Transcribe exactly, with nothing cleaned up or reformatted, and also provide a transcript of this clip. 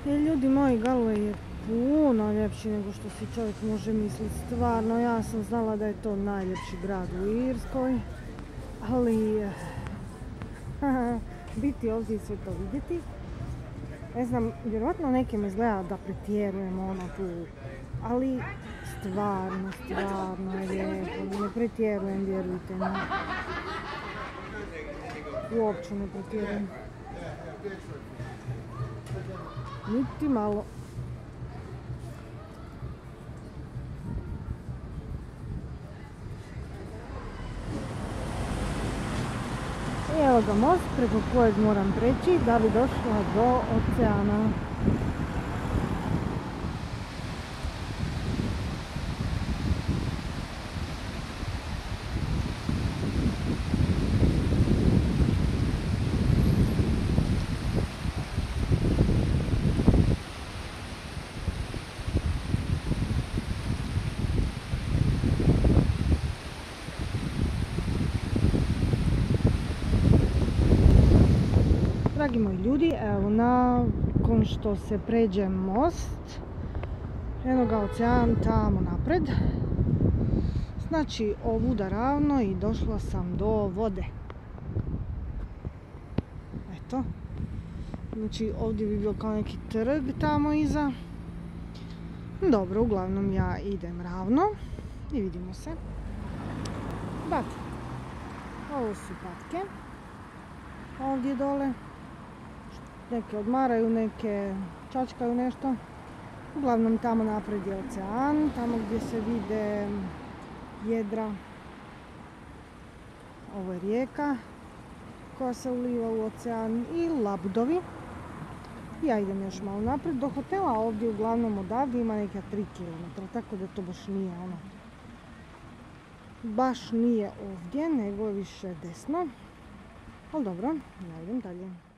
Jer ljudi moji, Galway je puno ljepši nego što si čovjek može misliti. Stvarno, ja sam znala da je to najljepši grad u Irskoj, ali biti ovdje i sve to vidjeti. Ne znam, vjerojatno nekim izgleda da pretjerujem ono tu, ali stvarno, stvarno je lijepo. Ne pretjerujem, vjerujte mi. Uopće ne pretjerujem. Niti malo. I evo ga most preko kojeg moram preći da bi došla do oceana. Dragi moji ljudi, evo nakon što se pređe most, eno ga ocean tamo napred, znači ovuda ravno i došla sam do vode. Eto, znači ovdje bi bio kao neki trg tamo iza. Dobro, uglavnom ja idem ravno i vidimo se. Bat, ovo su patke ovdje dole. Neke odmaraju, neke čačkaju nešto. Uglavnom tamo napred je ocean, tamo gdje se vide jedra. Ovo je rijeka koja se uliva u ocean i labudovi. Ja idem još malo napred do hotela, ovdje uglavnom odavde ima neka tri kilometra, tako da to baš nije ono. Baš nije ovdje, nego je više desno. Ali dobro, ja idem dalje.